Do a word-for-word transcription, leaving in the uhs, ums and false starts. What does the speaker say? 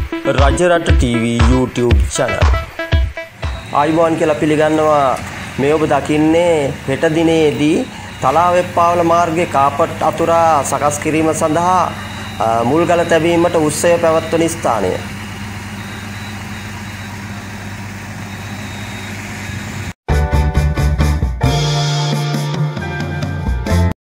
Rajarata TV YouTube channel. ආයුබෝවන් කියලා පිළිගන්නවා. මේ ඔබ දකින්නේ හෙට දිනේදී තලාවෙප්පාවල මාර්ගයේ කාපට් අතුරා සකස් කිරීම සඳහා මුල්ගල තැබීමට උත්සවය පැවැත්වෙන ස්ථානය.